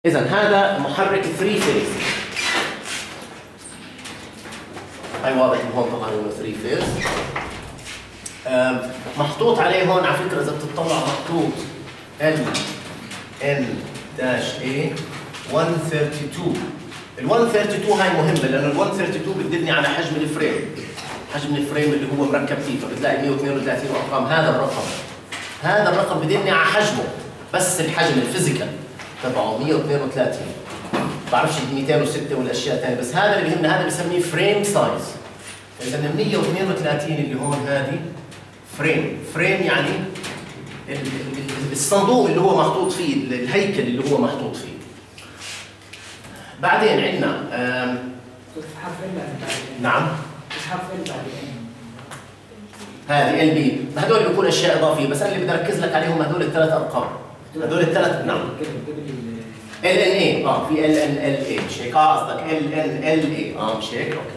إذا هذا محرك 3 فيز. هاي واضح من هون طبعا انه 3 فيز. محطوط عليه هون على فكره اذا بتطلع محطوط LN-A 132. ال 132 هاي مهمه لانه ال 132 بتدلني على حجم الفريم. حجم الفريم اللي هو مركب فيه، فبتلاقي 132 وارقام. هذا الرقم بدلني على حجمه، بس الحجم الفيزيكال تبعه 132. بعرفش 206 والاشياء الثانيه، بس هذا اللي بيهمنا، هذا بسميه فريم سايز. اذا ال 132 اللي هون هذه فريم يعني الصندوق اللي هو محطوط فيه، الهيكل اللي هو محطوط فيه. بعدين عندنا نعم هذه ال بي، هذول بيكون اشياء اضافيه، بس انا اللي بدي اركز لك عليهم هذول الثلاث ارقام. هذول الثلاث نعم ال ان اي في ال ان ال اي مش هيك؟ قصدك ال ان ال اي مش هيك؟ اوكي.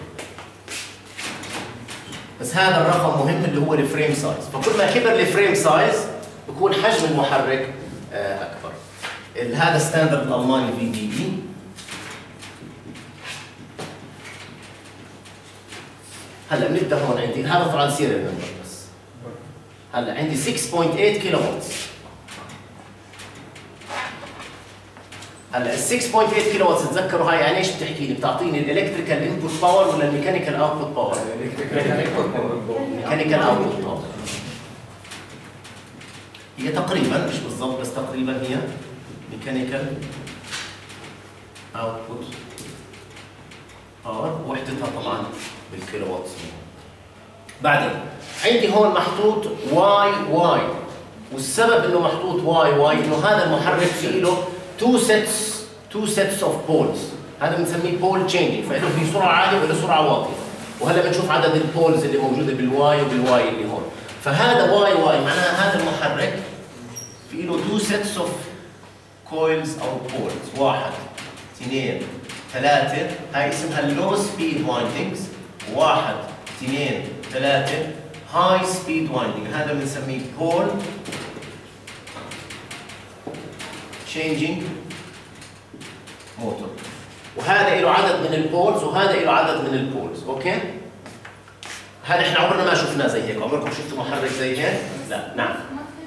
بس هذا الرقم مهم اللي هو الفريم سايز، فكل ما كبر الفريم سايز بكون حجم المحرك اكبر. هذا ستاندرد الالماني في دي بي. هلا بنبدا هون عندي، هذا طبعا سيريال نمبر بس. هلا عندي 6.8 كيلو وات. هلا ال 6.8 كيلو وات تتذكروا هاي يعني ايش بتحكي لي؟ بتعطيني الالكتريكال انبوت باور ولا الميكانيكال اوتبوت باور؟ الميكانيكال اوتبوت باور. هي تقريبا مش بالضبط بس تقريبا هي ميكانيكال اوتبوت باور، وحدتها طبعا بالكيلو وات. بعدين عندي هون محطوط واي، والسبب انه محطوط واي انه هذا المحرك فيه له two sets of poles. هذا بنسميه pole changing، فله في سرعه عاليه وله سرعه واطيه. وهلا بنشوف عدد البولز اللي موجوده بالواي وبالواي اللي هون. فهذا واي معناها هذا المحرك في له two sets of coils او poles، 1 2 3. هاي اسمها low speed windings. 1 2 3 high speed winding. هذا بنسميه pole changing موتور. وهذا له عدد من البولز وهذا له عدد من البولز. اوكي؟ هذا احنا عمرنا ما شفناه زي هيك. عمركم شفتوا محرك زي هيك؟ لا. نعم.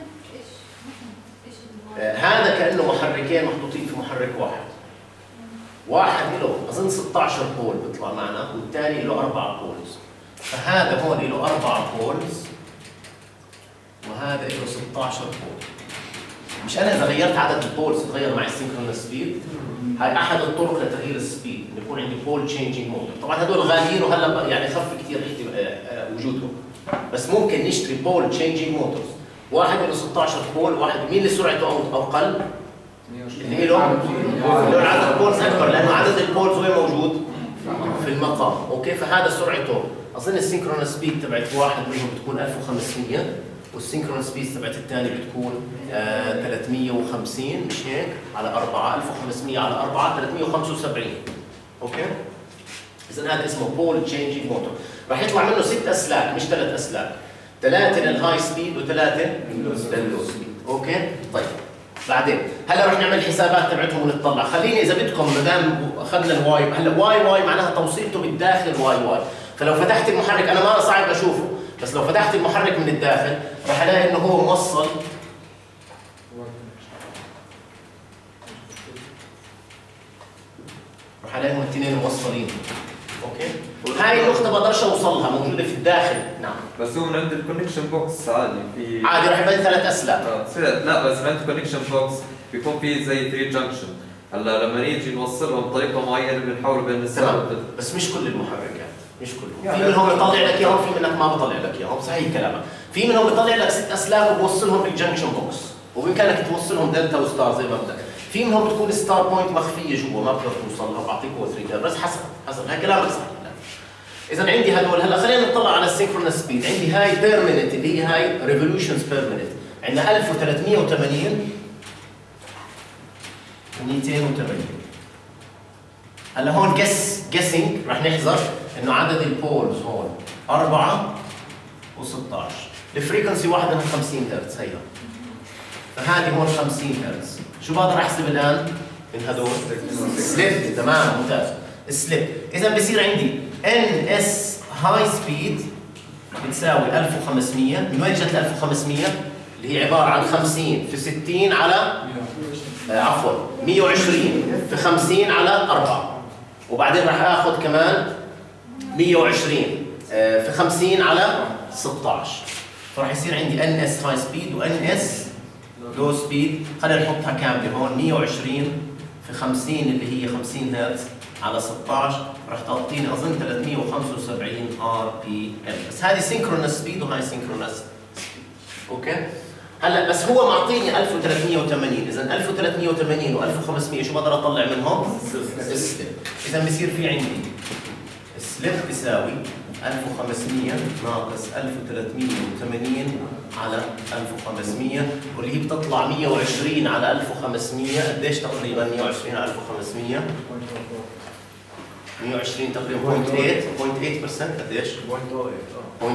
هذا كانه محركين محطوطين في محرك واحد له اظن 16 بول بيطلع معنا، والثاني له 4 بولز. فهذا هون له 4 بولز وهذا له 16 بول. مش انا اذا غيرت عدد البولز تغير مع السينكرونس سبيد. هاي احد الطرق لتغيير السبيد، انه يكون عندي بول تشينجينج موتور. طبعا هدول غاليين وهلا يعني خف كثير وجودهم، بس ممكن نشتري بول تشينجينج موتورز. واحد له 16 بول، واحد مين اللي سرعته اقل؟ اللي له عدد البولز اكبر، لانه عدد البولز وين موجود؟ في المقام. اوكي، فهذا سرعته اظن السينكرونس سبيد تبعت واحد منهم بتكون 1500، والسينكرونس سبيد تبعت الثاني بتكون 350 مش هيك؟ على 4 1500 على 4 375. اوكي؟ اذا هذا اسمه بول تشينجينج موتور. راح يطلع منه 6 اسلاك مش 3 اسلاك. 3 للهاي سبيد و3 لللو سبيد. اوكي؟ طيب بعدين هلا رح نعمل حسابات تبعتهم ونطلع. خليني اذا بدكم ما دام اخذنا الواي، هلا واي معناها توصيلته بالداخل واي. فلو فتحت المحرك، انا ما صعب اشوفه، بس لو فتحت المحرك من الداخل راح الاقي انه هو موصل راح الاقيهم الاثنين موصلين. اوكي؟ وهاي النقطة بقدرش اوصلها، موجودة في الداخل. نعم. بس هو من عند الكونكشن بوكس عادي عادي راح يبين 3 اسلاك. لا بس من عند الكونكشن بوكس بيكون في زي 3 جنكشن. هلا لما نيجي نوصلهم بطريقة معينة بنحول بين السلام. بس مش كل المحركات، مش كلهم. في منهم بيطلع لك اياهم، في منك ما بيطلع لك اياهم. صحيح كلامك. في منهم بيطلع لك 6 اسلاك وبوصلهم بالجنكشن بوكس، وبامكانك توصلهم دلتا وستار زي ما بدك. في منهم بتكون ستار بوينت مخفيه جوا ما بتقدر توصلها، بعطيك هو 3 بس حسب هاي كلامك صح. اذا عندي هدول. هلا خلينا نطلع على السينكرونس سبيد. عندي هاي بير مينيت اللي هي هاي ريفولوشنز بير مينيت. عندنا 1380 280. هلا هون جيسنج رح نحذر انه عدد البولز هون 4 و16. الفريكونسي واحدة من 50 هرتز هيها. فهذه هون 50 هرتز. شو بقدر احسب الان؟ من هدول سليب. تمام ممتاز. سليب اذا بصير عندي ان اس هاي سبيد بتساوي 1500. من وين جت 1500 اللي هي عباره عن 50 في 60 على عفوا 120 في 50 على 4 وبعدين راح اخذ كمان 120 في 50 على 16 فراح يصير عندي ان اس هاي سبيد وان اس لو سبيد. خلينا نحطها كامله هون 120 في 50 اللي هي 50 هرتز على 16 راح تعطيني اظن 375 ار بي ام. بس هذه سينكرونس سبيد وهاي سينكرونس سبيد. اوكي هلا بس هو معطيني 1380. اذا 1380 و1500 شو بقدر اطلع منهم؟ السليب. اذا بصير في عندي السليب بيساوي 1500 ناقص 1380 على 1500 واللي هي بتطلع 120 على 1500. قديش تقريبا 120 على 1500؟ 120 تقريبا 0.8% قديش؟ 0.08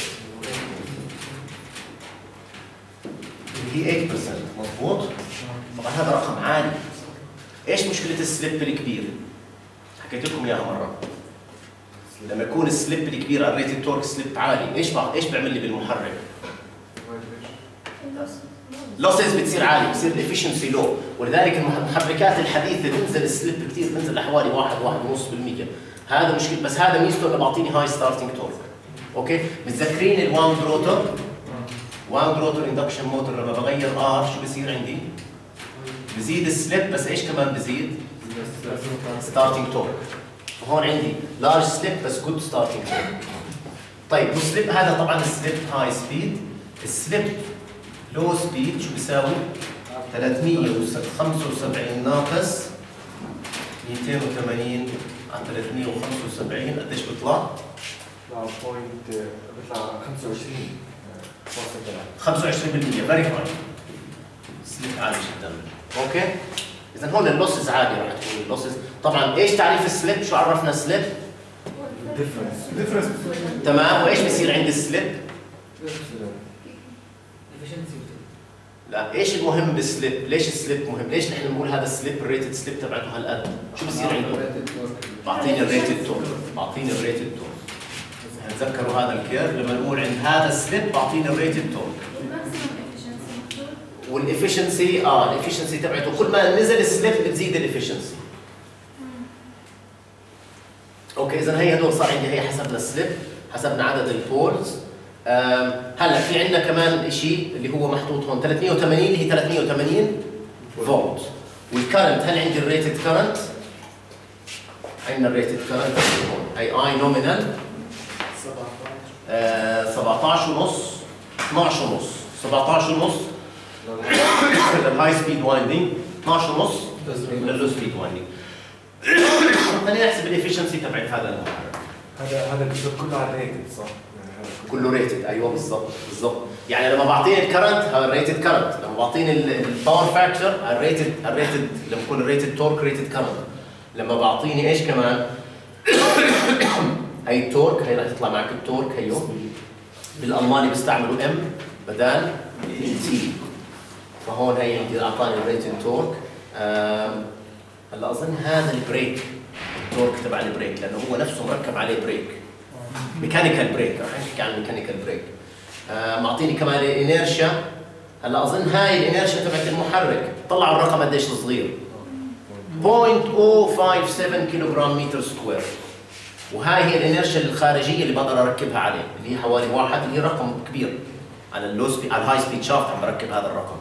اللي هي 8% مضبوط؟ طبعا هذا رقم عالي. ايش مشكلة السليب الكبير؟ حكيت لكم اياها مرة. لما يكون السليب الكبير على الريتد تورك سليب عالي ايش بيعمل لي بالمحرك؟ لوسز بتصير عالي، بتصير الافشنسي لو، ولذلك المحركات الحديثه بنزل السليب كثير، بنزل لحوالي 1.5%. هذا مشكله. بس هذا ميزته انه بعطيني هاي ستارتنج تورك. اوكي متذكرين الواوند روتر؟ واوند روتر اندكشن موتور لما بغير ار شو بصير عندي؟ بزيد السليب بس ايش كمان بزيد؟ ستارتنج تورك. وهون عندي لارج سليب بس جود ستارتنج تورك. طيب والسليب هذا طبعا السليب هاي سبيد. السليب لو سبيد شو بيساوي؟ 375 ناقص 280 على 375 قديش بيطلع؟ بيطلع 25%. فيري فاين. سليب عالي جدا. اوكي؟ اذا هون اللوسز عالي راح تكون اللوسز. طبعا ايش تعريف السليب؟ شو عرفنا السليب؟ ديفرنس. تمام وايش بصير عند السليب؟ لا ايش المهم بالسليب؟ ليش السليب مهم؟ ليش نحن بنقول هذا السليب الريتد سليب تبعته هالقد؟ شو بصير عنده؟ بعطيني الريتد تورك، بعطيني الريتد تورك. تذكروا هذا الكيرف لما نقول عند هذا السليب بعطيني الريتد تورك. والافشنسي الافشنسي تبعته كل ما نزل السليب بتزيد الافشنسي. اوكي اذا هي هدول صار عندي هي حسبنا السليب، حسبنا عدد البولز. هلا في عندنا كمان شيء اللي هو محطوط هون 380 اللي هي 380 فولت. والكرنت هل عندي الريتد كرنت؟ عندنا الريتد كرنت هون اي نومينال 17 ونص 12 ونص 17 ونص للهاي سبيد وايندينج 12 ونص لللو سبيد وايندينج. خلينا نحسب الافشنسي تبعت هذا المحرك. هذا بيصير كله على الريتد صح؟ كله ريتد. ايوه بالضبط بالضبط. يعني لما بعطيني الكرنت هذا الريتد كرنت، لما بعطيني الباور فاكتور الريتد لما يكون الريتد تورك ريتد كرنت. لما بعطيني ايش كمان؟ هي التورك، هي راح تطلع معك التورك. هيو بالالماني بيستعملوا ام بدال تي. فهون هي عندي اعطاني الريتد تورك. هلا اظن هذا البريك التورك تبع البريك لانه هو نفسه مركب عليه بريك. ميكانيكال بريك، راح نحكي عن ميكانيكال بريك. معطيني كمان الانيرشيا. هلا اظن هاي الانيرشيا تبعت المحرك، طلعوا الرقم قديش صغير 0.057 كيلوغرام متر سكوير. وهاي هي الانيرشيا الخارجيه اللي بقدر اركبها عليه اللي هي حوالي 1 اللي هي رقم كبير. على اللو سبيد على الهاي سبيد شافت عم بركب هذا الرقم.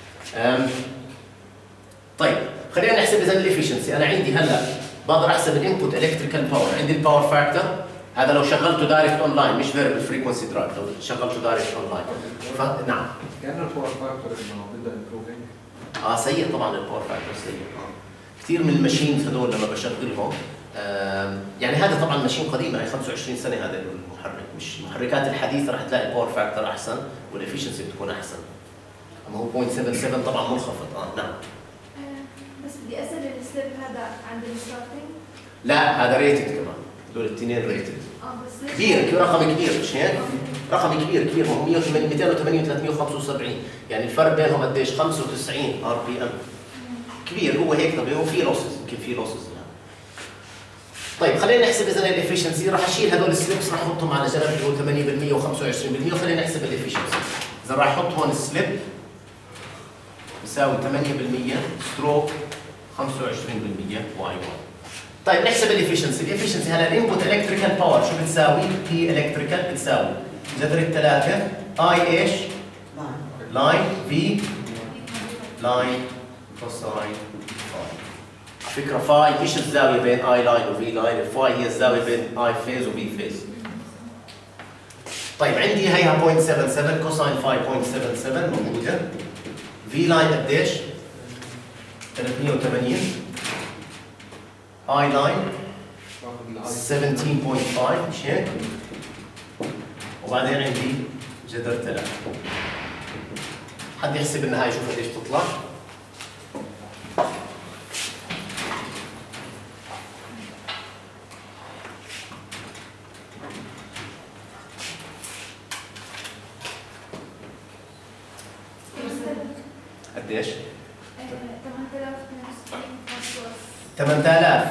طيب خلينا نحسب اذا الافشنسي. انا عندي هلا بقدر احسب الانبوت الكتريكال باور. عندي الباور فاكتور هذا لو شغلته دايركت اونلاين مش فيربل فريكونسي درايف، لو شغلته دايركت اونلاين. نعم كأنه الباور فاكتور انه بدا امبروفينج. سيء طبعا الباور فاكتور سيء. كثير من الماشينز هذول لما بشغلهم يعني هذا طبعا ماشين قديمه هي 25 سنه. هذا المحرك مش المحركات الحديثه راح تلاقي الباور فاكتور احسن والافشنسي بتكون احسن. اما هو 0.77 طبعا منخفض. نعم بس بدي اسال السليب هذا عند الستارتنج؟ لا هذا ريتد كمان. هذول الاثنين ريتد. بس كبير رقم كبير مش هيك؟ رقم كبير ما هو 280 و375 يعني الفرق بينهم قديش؟ 95 ار بي ام. كبير هو هيك طبيعي وفي لوسز يمكن في لوسز يعني. طيب خلينا نحسب اذا الافشنسي راح اشيل هذول السليبس راح احطهم على جنب اللي هو 8% و25% وخلينا نحسب الافشنسي. اذا راح احط هون سليب بيساوي 8% ستروك 25% واي 1. طيب نحسب الافشنسي، الافشنسي هلا الانبوت الكتريكال باور شو بتساوي؟ بي الكتريكال بتساوي جذر الثلاثة اي ايش؟ لاين في لاين كوساين فاي. على فكرة فاي ايش الزاوية بين اي لاين وفي لاين؟ الفاي هي الزاوية بين اي فيز وبي فيز. طيب عندي هيها 0.77 كوساين فاي 0.77 موجودة. في لاين قديش؟ 380. اي لاين 17.5 مش هيك؟ وبعدين عندي جذر 3. حد يحسب لنا هاي شوف قديش تطلع؟ قديش؟ 8000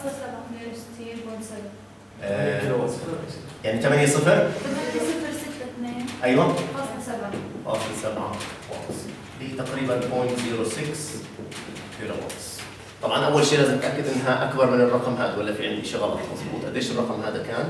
يعني 8 صفر؟ 8.062 ايوه فاصلة 7 فاصل 7 واتس اللي هي تقريبا 0.06 كيلو واتس. طبعا اول شيء لازم اتاكد انها اكبر من الرقم هذا ولا في عندي شيء غلط. مضبوط. قديش الرقم هذا كان؟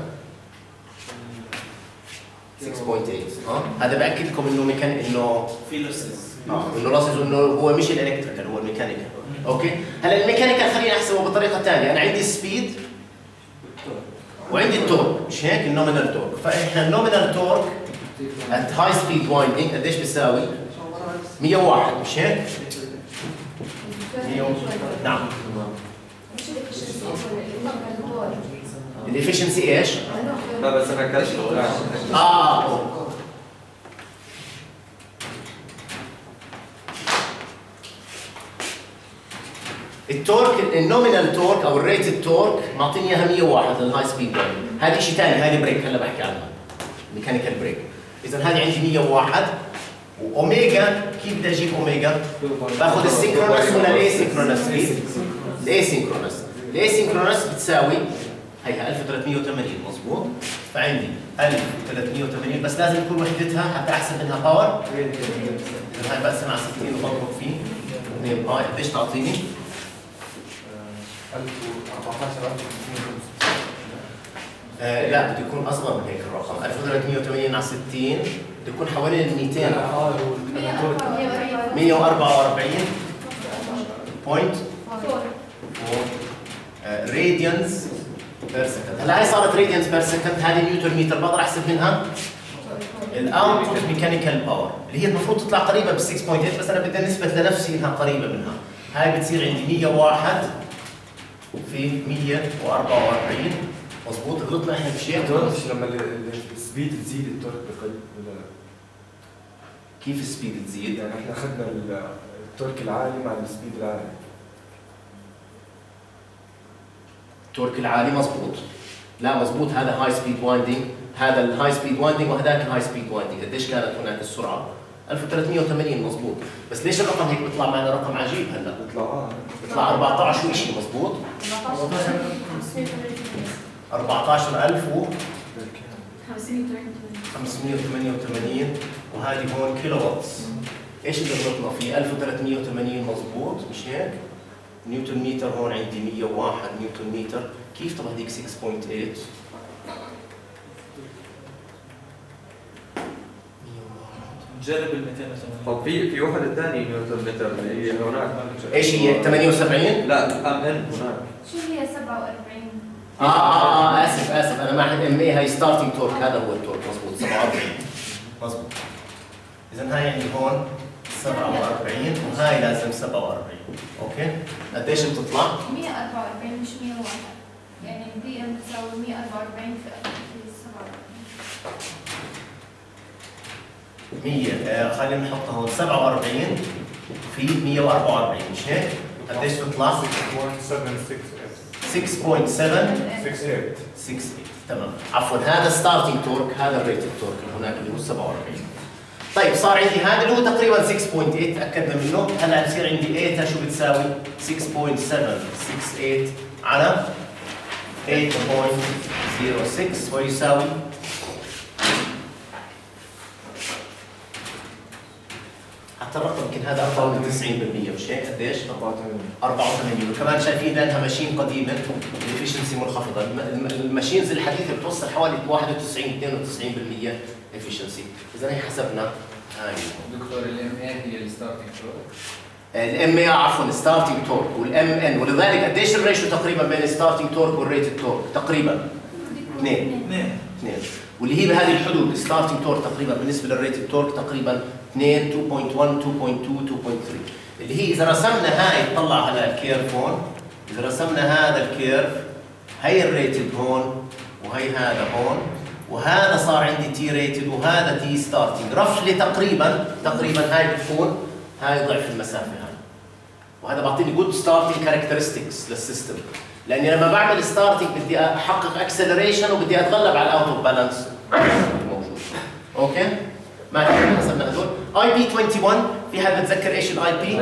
6.8. هذا باكد لكم انه انه في لوسز انه لوسز انه هو مش الالكتريكال هو الميكانيكال. اوكي هلا الميكانيكال خلينا احسبه بطريقه ثانيه. انا عندي سبيد وعندي التورك مش هيك؟ النومينال تورك. فاحنا النومينال تورك at high speed winding قديش بيساوي؟ 101 مش هيك؟ 100 نعم. الافشنسي ايش؟ لا بس انا كاشف التورك النومينال تورك او الريتد تورك معطيني اياها 101 للهاي سبيد وايندنج. هذه شيء ثاني، هذه بريك هلا بحكي عنها ميكانيكال بريك. اذا هذه عندي 101 واوميجا. كيف بدي اجيب اوميجا؟ باخذ السينكرونس ولا الايسينكرونس؟ الايسينكرونس بتساوي هيها 1380 مضبوط. فعندي 1380 بس لازم تكون وحدتها حتى احسب منها باور. اذا هاي بقسم على 60 وبضرب فيه 2 باي. قديش تعطيني؟ 14,500. لا بده يكون اصغر من هيك الرقم. 1380 على 60 بده يكون حوالي 200 144 راديانز بير سكند. هلا هي صارت راديانز بير سكند. هذه نيوتن متر بقدر احسب منها الاوتبوت ميكانيكال باور اللي هي المفروض تطلع قريبه بال 6.8 بس انا بدي نثبت لنفسي انها قريبه منها. هاي بتصير عندي 101 في 144 مضبوط. غلطنا احنا بشيء لما السبيد تزيد التورك بقل ولا كيف السبيد تزيد؟ يعني احنا اخذنا التورك العالي مع السبيد العالي. التورك العالي مضبوط. لا مضبوط هذا هاي سبيد وايندينج. هذا الهاي سبيد وايندينج وهذاك الهاي سبيد وايندينج. قديش كانت هناك السرعه؟ 1380 مضبوط. بس ليش الرقم هيك بيطلع معنا رقم عجيب هلا؟ بيطلع 14 وشيء مضبوط. 14,588 وهذه هون كيلو واتس. ايش اللي غلطنا فيه؟ 1380 مضبوط مش هيك؟ نيوتن متر هون عندي 101 نيوتن متر. كيف طب هذيك 6.8؟ جرب ال 280. طب في واحدة ثانية نيوتن متر اللي هي هناك. ايش هي؟ 78؟ لا ام ان هناك. شو هي 47 اسف انا ما حد ام اي. هاي ستارتنج تورك. هذا هو التورك مضبوط 47 مضبوط. اذا هاي عندي هون 47 وهاي لازم 47. اوكي قديش بتطلع؟ 144 مش 101 يعني البي ام بتساوي 144 في 100 خلينا نحطها هون 47 في 144 مش هيك؟ قديش بتطلع؟ 6.768 تمام. عفوا هذا ستارتنج تورك. هذا الريتد تورك اللي هناك اللي هو 47. طيب صار عندي هذا اللي هو تقريبا 6.8 تاكدنا منه. هلا بصير عندي ايتا شو بتساوي؟ 6.768 على 8.06 ويساوي حتى الرقم يمكن هذا 94% مش هيك؟ قديش؟ 84 وكمان شايفين لانها ماشين قديمه الافشنسي منخفضه، الماشينز الحديثه بتوصل حوالي 91 92% افشنسي، اذا هي حسبنا هاي. دكتور الام اي هي الستارتنج تورك؟ الام اي عفوا ستارتنج تورك والام ان، ولذلك قديش الريشيو تقريبا بين الستارتنج تورك والريتد تورك؟ تقريبا 2 واللي هي بهذه الحدود. ستارتنج تورك تقريبا بالنسبه للريتد تورك تقريبا 2 2.1 2.2 2.3 اللي هي اذا رسمنا هاي طلع على الكيرف هون، اذا رسمنا هذا الكيرف هي الريتد هون وهي هذا هون وهذا صار عندي تي ريتد وهذا تي ستارتنج رفلي تقريبا هاي بتكون هاي ضعف المسافه هاي، وهذا بعطيني جود ستارتنج كاركترستكس للسيستم، لاني لما بعمل ستارتنج بدي احقق اكسلريشن وبدي اتغلب على الاوت اوف بالانس موجود. اوكي؟ ما حسبنا هذول. اي بي 21 في حد بتذكر ايش الاي بي؟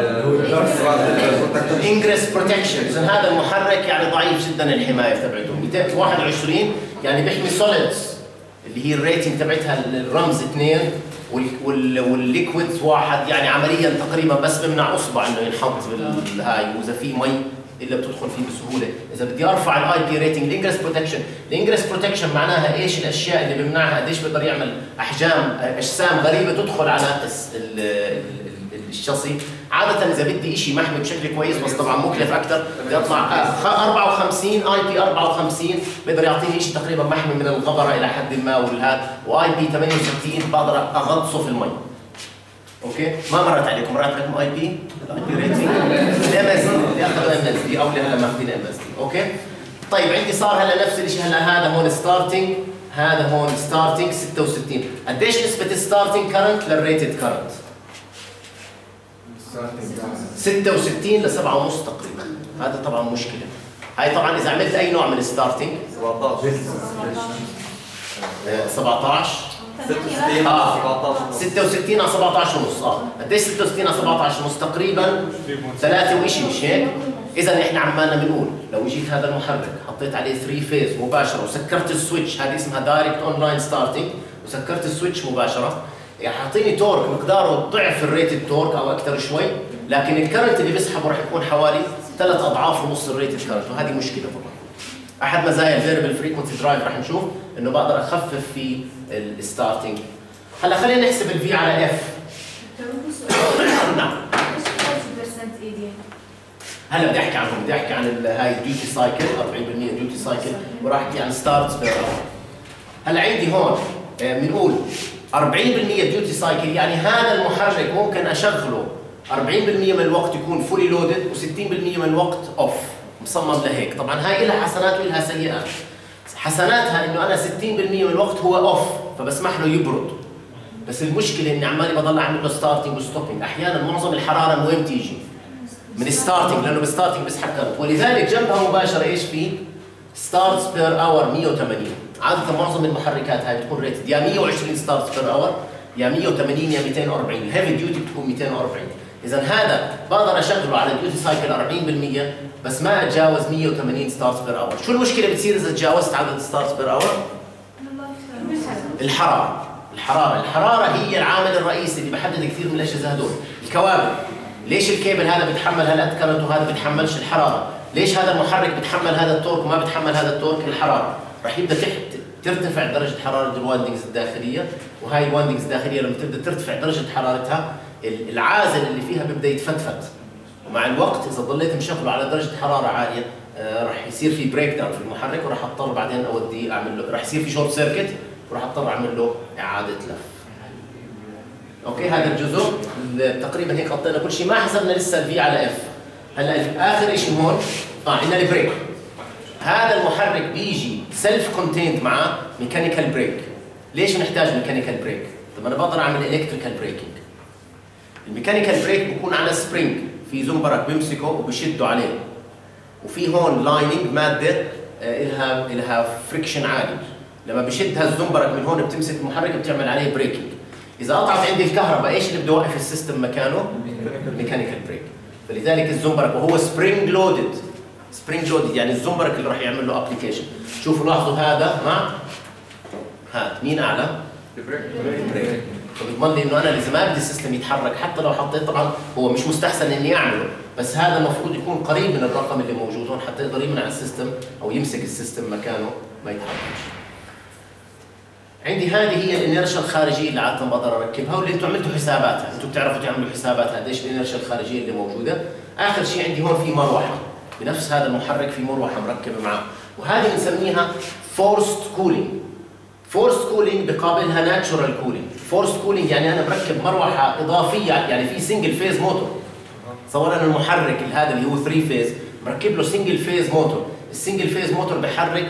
انجريس بروتكشن، اذا هذا المحرك يعني ضعيف جدا الحمايه تبعته، 221 يعني بيحمي سوليدز اللي هي الريتنج تبعتها الرمز 2 والليكويدز 1، يعني عمليا تقريبا بس بمنع اصبع انه ينحط بالهاي، واذا في مي الا بتدخل فيه بسهوله. اذا بدي ارفع الاي بي ريتنج الانجريس بروتكشن، الانجريس بروتكشن معناها ايش الاشياء اللي بمنعها، قديش بيقدر يعمل اجسام غريبه تدخل على الشاصي. عاده اذا بدي شيء محمي بشكل كويس بس طبعا مكلف اكثر بدي اطلع 54 اي بي 54 بيقدر يعطيني شيء تقريبا محمي من الغبره الى حد ما والهاد، واي بي 68 بقدر اغطسه في المي. اوكي؟ ما مرت عليكم، مرت عليكم اي بي ريتنج الام اس دي اللي اخذنا الام اس دي او اللي هلا ماخذين ام اس دي. اوكي؟ طيب عندي صار هلا نفس الشيء، هلا هذا هون ستارتنج هذا هون ستارتنج 66، قديش نسبه الستارتنج كرنت للريتد كرنت؟ 66 ل 7.5 تقريبا، هذا طبعا مشكله. هاي طبعا اذا عملت اي نوع من الستارتنج 17 66 على 17 ونص. قديش 66 على 17 ونص؟ تقريبا 3 وشيء مش هيك؟ اذا احنا عمالنا بنقول لو اجيت هذا المحرك حطيت عليه 3 فيز مباشره وسكرت السويتش، هذه اسمها دايركت اون لاين ستارتنج، وسكرت السويتش مباشره يعني حاعطيني تورك مقداره ضعف الريتد تورك او اكثر شوي، لكن الكرنت اللي بيسحبه راح يكون حوالي 3 اضعاف ونص الريتد كرنت، وهذه مشكله طبعا. احد مزايا الفيربل فريكونسي درايف راح نشوف انه بقدر اخفف في الستارتنج. هلا خلينا نحسب الفي على اف. نعم. هلا بدي احكي عنهم، بدي احكي عن هاي الديوتي سايكل 40% ديوتي سايكل، وراح احكي عن ستارتس بير اور. هلا عندي هون بنقول 40% ديوتي سايكل، يعني هذا المحرك ممكن اشغله 40% من الوقت يكون فولي لودد و60% من الوقت اوف، مصمم لهيك. طبعا هاي لها حسنات ولها سيئات. حسناتها انه انا 60% من الوقت هو اوف فبسمح له يبرد، بس المشكله اني عمالي بضل اعمل له ستارتنج وستوبنج، احيانا معظم الحراره من وين تيجي؟ من الستارتنج، لانه بالستارتنج بسحب كرنت، ولذلك جنبها مباشره ايش في؟ ستارتس بير اور 180. عاده معظم المحركات هاي بتكون ريتد يا 120 ستارتس بير اور يا 180 يا 240، الهيفي ديوتي بتكون 240. اذا هذا بقدر اشغله على ديوتي سايكل 40% بس ما اتجاوز 180 ستارتس بير اور. شو المشكله بتصير اذا تجاوزت عدد ستارتس بير اور؟ الحراره هي العامل الرئيسي اللي بحدد كثير من الاجهزه هذول. الكوابل، ليش الكيبل هذا بيتحمل هالقد كرنت وهذا بيتحملش؟ الحراره. ليش هذا المحرك بيتحمل هذا التورك وما بيتحمل هذا التورك؟ الحراره. راح يبدا ترتفع درجه حراره الواندنجز الداخليه، وهاي الواندنجز الداخليه لما تبدا ترتفع درجه حرارتها العازل اللي فيها بيبدا يتفتفت، ومع الوقت اذا ضليت مشغله على درجه حراره عاليه راح يصير في بريك داون في المحرك، وراح اضطر بعدين اوديه اعمل له، راح يصير في شورت سيركت وراح اضطر اعمل له اعاده لف. اوكي، هذا الجزء تقريبا هيك غطينا كل شيء، ما حسبنا لسه الفي على اف. هلا اخر شيء هون عندنا البريك. هذا المحرك بيجي سيلف كونتيند معاه ميكانيكال بريك. ليش بنحتاج ميكانيكال بريك؟ طب انا بقدر اعمل الكتريكال بريكنج. الميكانيكال بريك بيكون على سبرينج، في زنبرك بيمسكه وبشده عليه، وفي هون لايننج ماده الها فريكشن عالي، لما بشد هالزنبرك من هون بتمسك المحرك بتعمل عليه بريكنج. اذا قطعت عندي الكهرباء ايش اللي بده يوقف السيستم مكانه؟ ميكانيكال بريك. فلذلك الزنبرك وهو سبرينج لودد، سبرينج لودد يعني الزنبرك اللي راح يعمل له ابلكيشن. شوفوا لاحظوا هذا مع هذا مين اعلى؟ البريك. فبيضمن لي انه انا اذا ما بدي السيستم يتحرك حتى لو حطيت، طبعا هو مش مستحسن اني اعمله، بس هذا المفروض يكون قريب من الرقم اللي موجود هون حتى يقدر يمنع السيستم او يمسك السيستم مكانه ما يتحركش. عندي هذه هي الانيرشيا الخارجيه اللي عاده بقدر اركبها واللي انتم عملتوا حساباتها، انتم بتعرفوا تعملوا حساباتها قديش الانيرشيا الخارجيه اللي موجوده. اخر شيء عندي هون في مروحه، بنفس هذا المحرك في مروحه مركبه معه، وهذه بنسميها فورست كولينج. فورست كولينج بقابلها ناتشورال كولينج. فورست كولينج يعني انا بركب مروحه اضافيه، يعني في سنجل فيز موتور. تصور انا المحرك هذا اللي هو 3 فيز مركب له سنجل فيز موتور، السنجل فيز موتور بحرك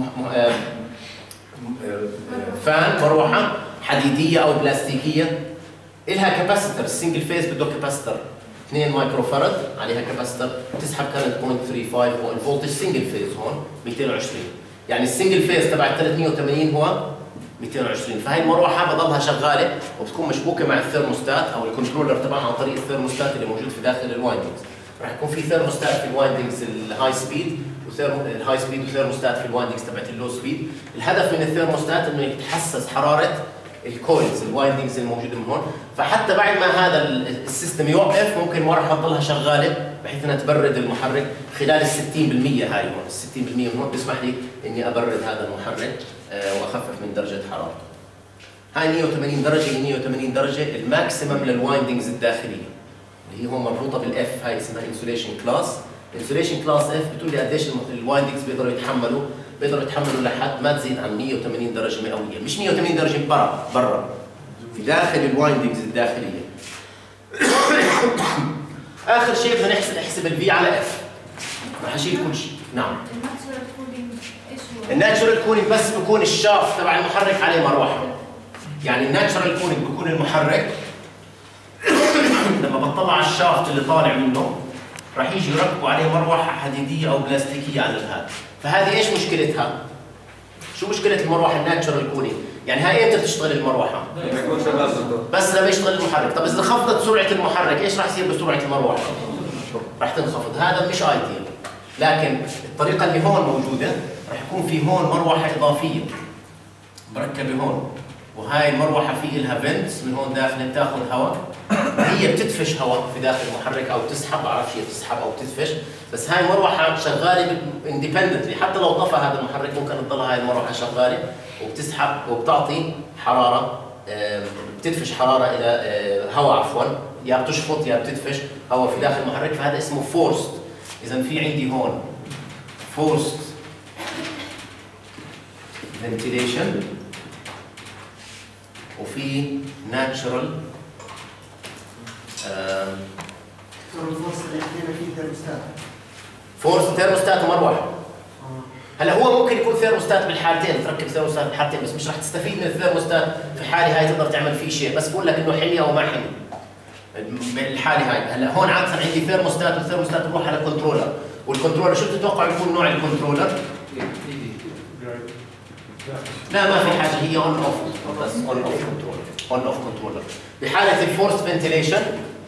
فان مروحه حديديه او بلاستيكيه لها كاباسيتر. السنجل فيز بده كاباسيتر 2 مايكرو فارد عليها كاباسيتر تسحب كارنت 0.35 والفولتج سنجل فيز هون 220. يعني السنجل فيز تبع 380 هو 220. فهي المروحه بضلها شغاله وبتكون مشبوكه مع الثيرموستات او الكنترولر تبعها عن طريق الثيرموستات اللي موجود في داخل الوايندنجز. راح يكون في ثيرموستات في الوايندنجز الهاي سبيد الهاي سبيد وثيرموستات في الوايندنجز تبعت اللو سبيد. الهدف من الثيرموستات انه يتحسس حراره الكويلز الوايندنجز الموجوده من هون، فحتى بعد ما هذا السيستم يوقف ممكن المروحه تضلها شغاله بحيث انها تبرد المحرك خلال ال 60%. هاي هون ال 60% من هون بيسمح لي اني ابرد هذا المحرك واخفف من درجه حرارته. هاي 180 درجه، 180 درجه الماكسيمم للوايندنجز الداخليه اللي هي هون مربوطه بالاف، هاي اسمها انسوليشن كلاس. انسوليشن كلاس اف بتقول لي قديش الوايندنجز بيقدروا يتحملوا لحد ما تزيد عن 180 درجه مئويه، مش 180 درجه برا في داخل الوايندنجز الداخليه. اخر شيء بدنا نحسب الفي على اف. راح اشيل كل شيء. نعم. الناتشورال كولينج ايش هو؟ الناتشورال كولينج بس بكون الشافت تبع المحرك عليه مروحه. يعني الناتشورال كولينج بكون المحرك لما بطلع على الشافت اللي طالع منه راح يجي يركبوا عليه مروحه حديديه او بلاستيكيه على الهاد. فهذه ايش مشكلتها؟ شو مشكله المروحه الناتشورال كولينج؟ يعني هاي امتى بتشتغل المروحه؟ بس لما يشتغل المحرك. طب اذا خفضت سرعه المحرك ايش راح يصير بسرعه المروحه؟ راح تنخفض. هذا مش ايديال، لكن الطريقه اللي هون موجوده راح يكون في هون مروحه اضافيه مركبه هون، وهاي المروحه في لها فنتس من هون داخل بتاخذ هواء، هي بتدفش هواء في داخل المحرك او تسحب، بعرفش هي تسحب او تدفش، بس هاي المروحه شغاله اندبندنتلي. حتى لو طفى هذا المحرك ممكن تضلها هاي المروحه شغاله وبتسحب وبتعطي حراره، بتدفش حراره الى هواء عفوا، يا بتشفط يا بتدفش هواء في داخل المحرك. فهذا اسمه فورست. اذا في عندي هون فورست فنتيليشن وفي ناتشرال فورس ثيرموستات ومروحه. هلا هو ممكن يكون ثيرموستات بالحالتين، تركب ثيرموستات بالحالتين، بس مش رح تستفيد من الثيرموستات في حاله هاي تقدر تعمل فيه شيء، بس بقول لك انه حمي او ما حمي بالحاله هاي. هلا هون عاده عندي ثيرموستات والثيرموستات بروح على كنترولر، والكنترولر شو بتتوقع يكون نوع الكنترولر؟ لا ما في حاجه، هي اون اوف بس، اون اوف كنترولر، اون اوف كنترولر. بحاله الفورس فنتيليشن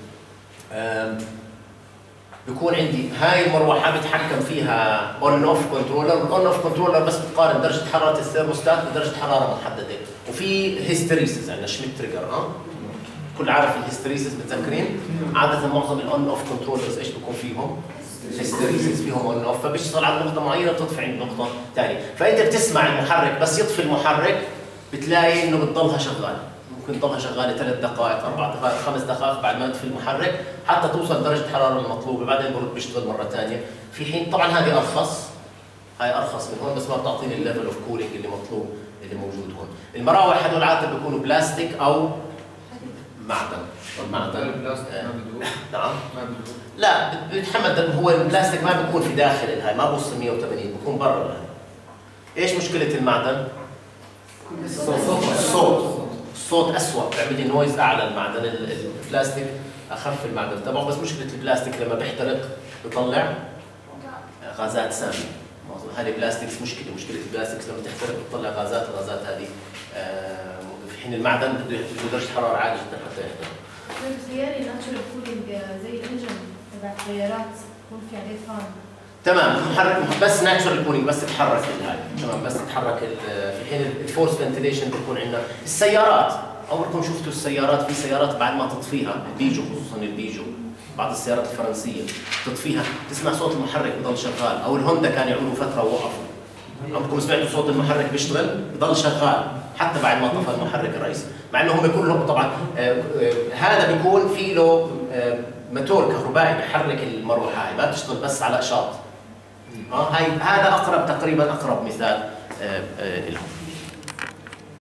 بيكون عندي هاي المروحه بتحكم فيها اون اوف كنترولر، والاون اوف كنترولر بس بتقارن درجه حراره الثيرموستات بدرجه حراره محدده، وفي هيستريسيس عندنا شميت تريجر. كل عارف الهيستريسيس متذكرين؟ عاده معظم الاون اوف كنترولرز ايش بيكون فيهم؟ هيستريسيس فيهم اون اوف، فبيشتغل على نقطه معينه بتطفي عند نقطه ثانيه، فانت بتسمع المحرك بس يطفي المحرك بتلاقي انه بتضلها شغاله، ممكن تضلها شغاله 3 دقائق 4 دقائق 5 دقائق بعد ما يطفي المحرك حتى توصل درجه الحراره المطلوبه، بعدين برد بيشتغل مره ثانيه. في حين طبعا هذه ارخص، هاي ارخص من هون بس ما بتعطيني الليفل اوف كولينج اللي مطلوب اللي موجود هون. المراوح هذول عاده بيكونوا بلاستيك او معدن. نعم لا بيتحمل، هو البلاستيك ما بيكون في داخل الهاي، ما بوصل 180، بيكون برا الهاي. ايش مشكله المعدن؟ الصوت اسوء، بيعمل لي نويز اعلى. المعدن البلاستيك اخف المعدن تبعه، بس مشكله البلاستيك لما بيحترق بيطلع غازات سامه. هذه بلاستيكس مشكله البلاستيكس لما تحترق بتطلع غازات، الغازات هذه حين المعدن بده درجه حراره عاليه جدا حتى يحترق. بتخيلي ناتشورال كولينج زي الانجن تبع السيارات يكون في عليه فان. تمام، محرك بس ناتشورال كولينج، بس تتحرك هاي، تمام، بس تتحرك في حين الفورس فنتيليشن بيكون عندنا. السيارات عمركم شفتوا السيارات؟ في سيارات بعد ما تطفيها، البيجو خصوصا البيجو، بعض السيارات الفرنسيه تطفيها تسمع صوت المحرك بضل شغال، او الهوندا كان يعملوا فتره ووقفوا. عمركم سمعتوا صوت المحرك بيشتغل؟ بضل شغال حتى بعد ما طفى المحرك الرئيسي، مع انه هم كلهم طبعا هذا بيكون في له موتور كهربائي بيحرك المروحه، هاي ما بتشتغل بس على اشارة. هاي هذا اقرب تقريبا اقرب مثال لهم.